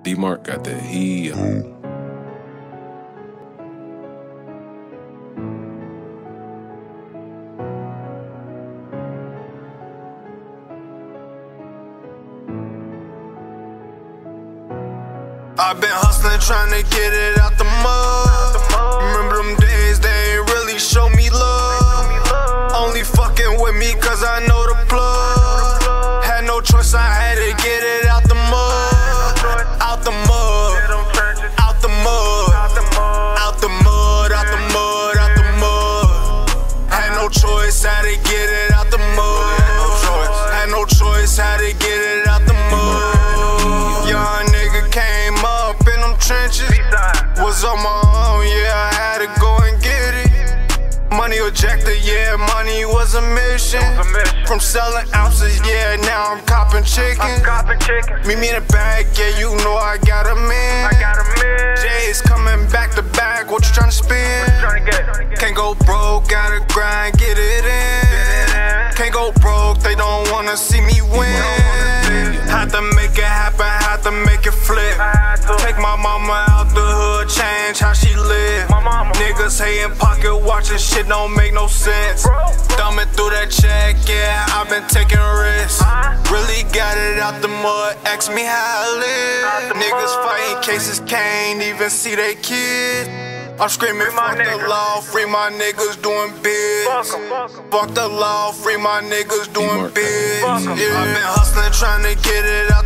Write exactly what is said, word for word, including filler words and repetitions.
D-Mark got that heat. I've been hustling, trying to get it out the mud. Remember them days, they ain't really show me love. Only fucking with me cause I know the plug. Had no choice, I had to get it out the mud. Out the mud. Out the mud. Out the mud, out the mud, out the mud. Had no choice, had to get it out the mud. Had no choice, had to get it out the mud. Young nigga came up in them trenches. Was on my own, yeah, I had to go and get it. Money objective, yeah, money was a mission. From selling ounces, yeah, now I'm copping chicken. Meet me in the bag, yeah, you know I got a man. Jay's coming back to back, what you tryna spend? Can't go broke, gotta grind, get it in. Can't go broke, they don't wanna see me win. Had to make it happen, had to make it flip. Take my mama out the hood, change how she live. Niggas hating, pocket watching, shit don't make no sense. Thumbing through that check, yeah, I've been taking risks. Really got it out the mud, ask me how I live. Niggas fighting cases, can't even see they kid. I'm screaming, fuck the law, free my niggas doing biz. Fuck the law, free my niggas doing biz. Yeah. I've been hustling, trying to get it out